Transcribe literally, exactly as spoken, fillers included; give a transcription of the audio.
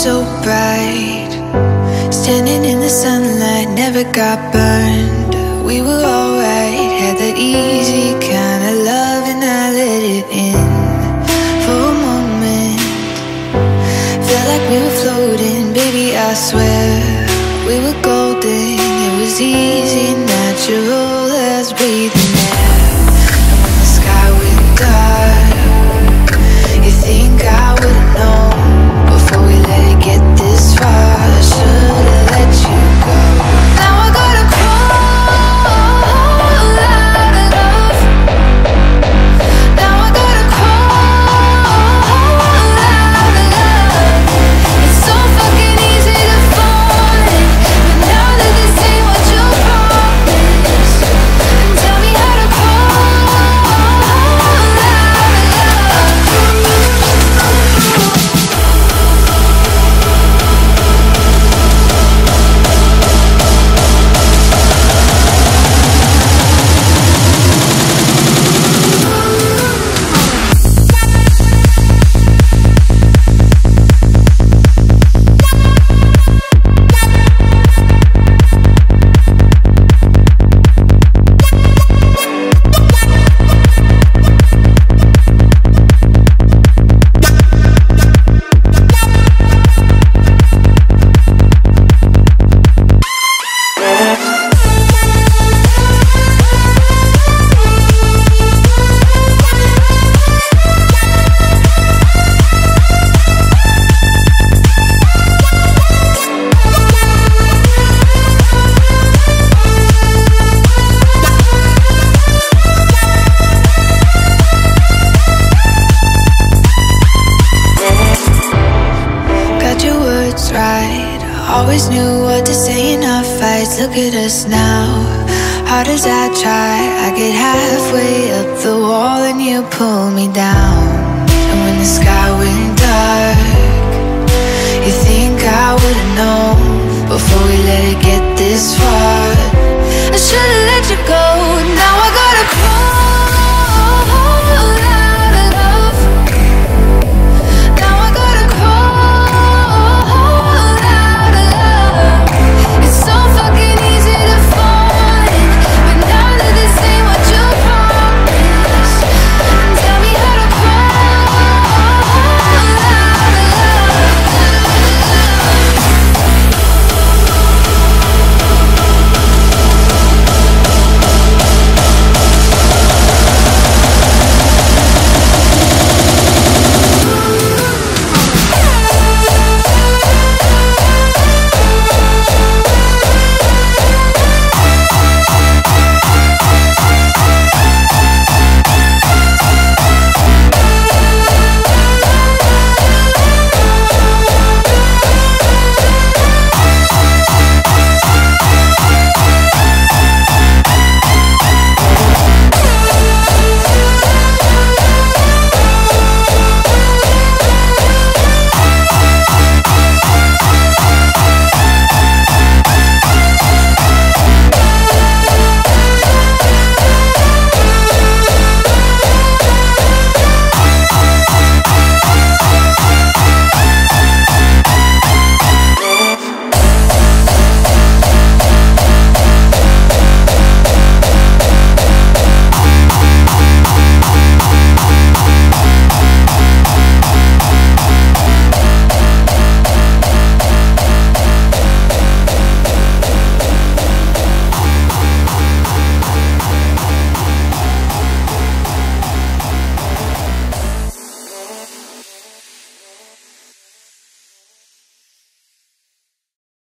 so bright, standing in the sunlight, never got burned. We were alright, had that easy kind of love, and I let it in. For a moment, felt like we were floating, baby, I swear we were golden. It was easy, natural as breathing air. And when the sky went dark, you think I would've known before we let it get this far. I should've let you go. Now I gotta crawl out of love. Now I gotta crawl out of love. It's so fucking easy to fall in, but now that this ain't what you promised, then tell me how to crawl out of always knew what to say in our fights. Look at us now, hard as I try, I get halfway up the wall and you pull me down. And when the sky went dark, you think I would've known before we let it